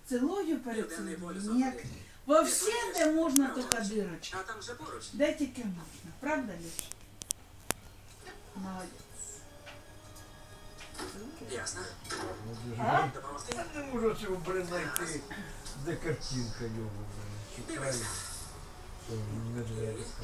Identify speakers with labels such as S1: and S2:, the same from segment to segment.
S1: Целую перед целую. Нет. Во все, де можна, тільки дирочки.
S2: А там же поруч.
S1: Де тільки можна. Правда, Люш? Молодець.
S2: Ясно.
S1: А?
S2: Допомогти?
S3: Я не можу цього, блин, знайти, де картинка його, блин, шукаю. Що, медведка.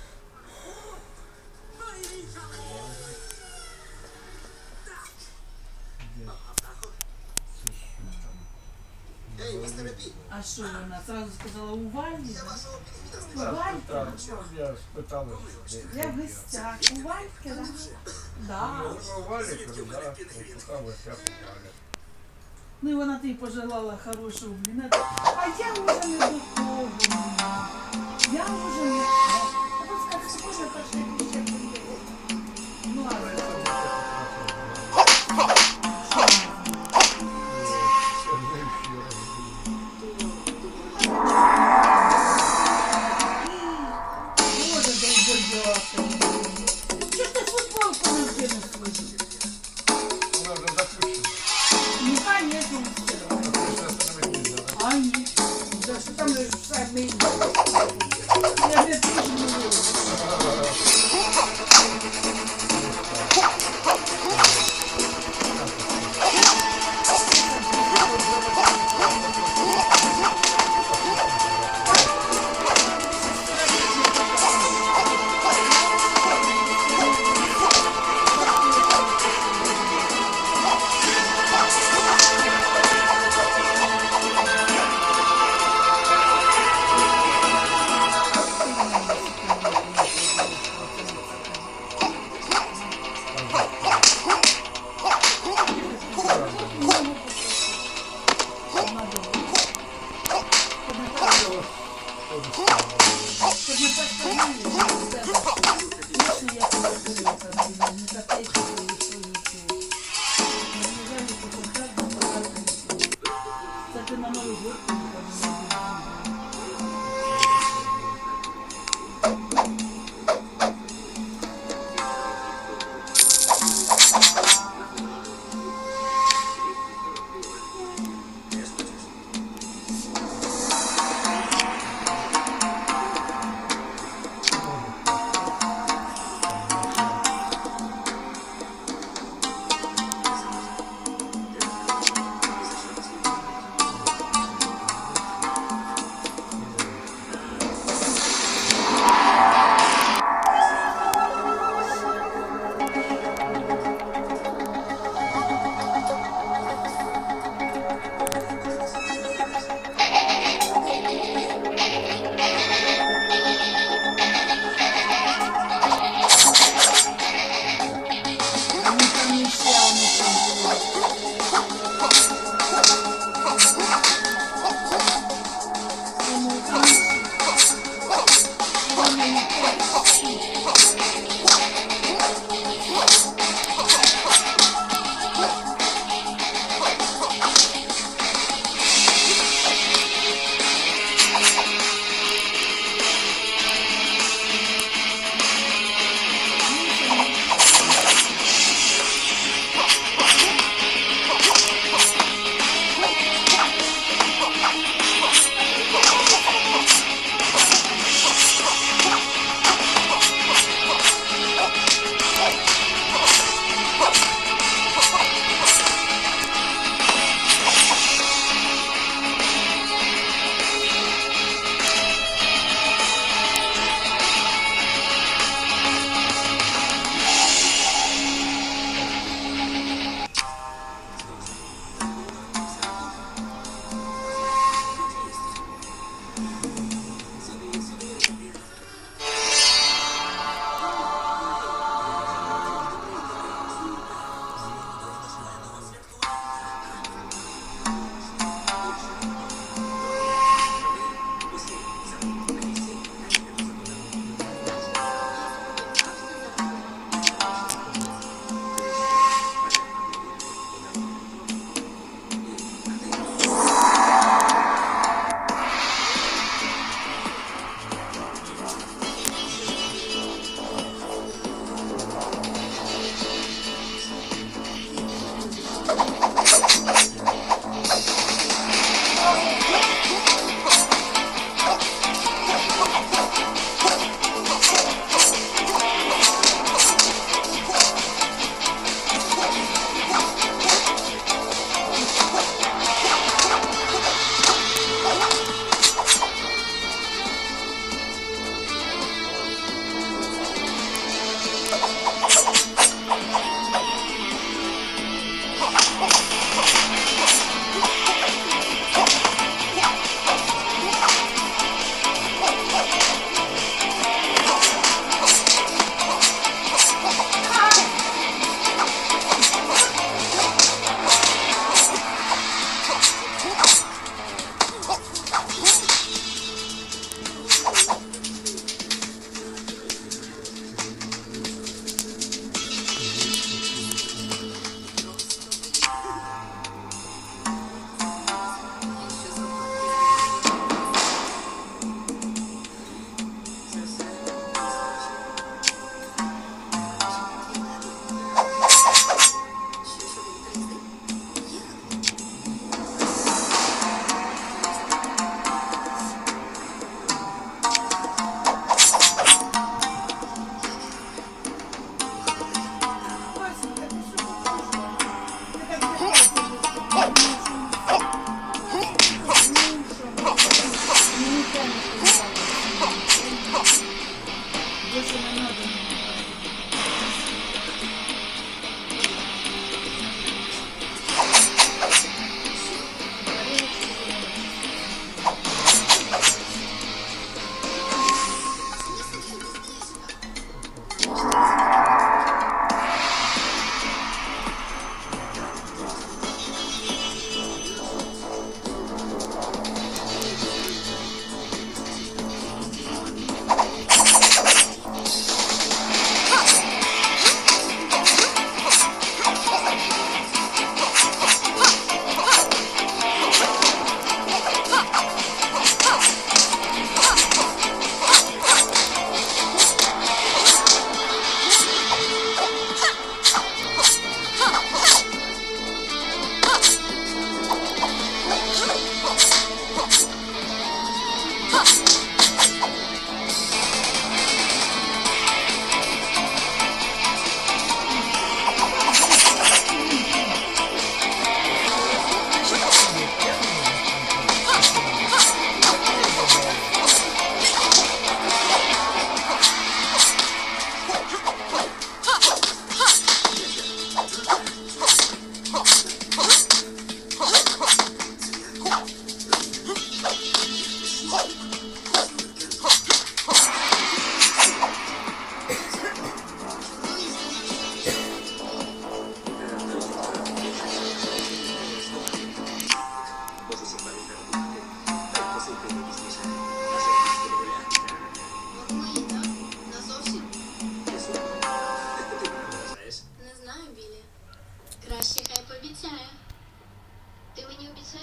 S3: Де? Це що там?
S2: Ей, містер Пі,
S1: А що вона? Сразу сказала у Вальді?
S2: я вашого
S1: У
S2: перевітру
S1: Вальки?
S3: Я спитала, що де.
S1: Я в гостях. У Вальки, да? Да.
S3: Ну, Валя, кажу, да, попиталася, Валя.
S1: Ну і вона тобі пожелала хорошого блін. А я вже не до того. Я вже не... А то скажеш, що я перший ще приїду. Ну, ладно. Боже, довбойоти. Чого ж ти футболку не вкинув свою?
S3: Вона вже запущена.
S1: Ну, конечно, не стирала.
S3: Запущена, це не можна.
S1: А ні. Да що там лежить все мені? Я не дуже не люблю. Це ти на Новий год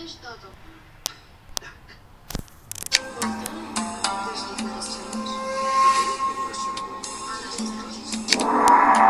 S4: Знаєш, тато,
S2: Ти ж їх не розчаруєш. А ти їх не розчаруєш.
S4: а на що скажеш?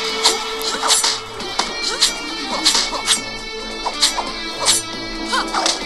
S5: Ha!